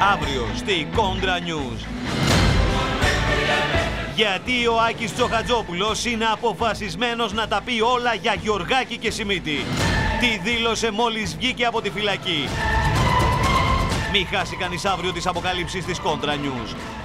αύριο στη Κόντρα News. Γιατί ο Άκης Τσοχατζόπουλος είναι αποφασισμένος να τα πει όλα για Γιωργάκη και Σιμίτη. Τι δήλωσε μόλις βγήκε από τη φυλακή. Μη χάσει κανείς αύριο τις αποκαλύψεις της Κόντρα News.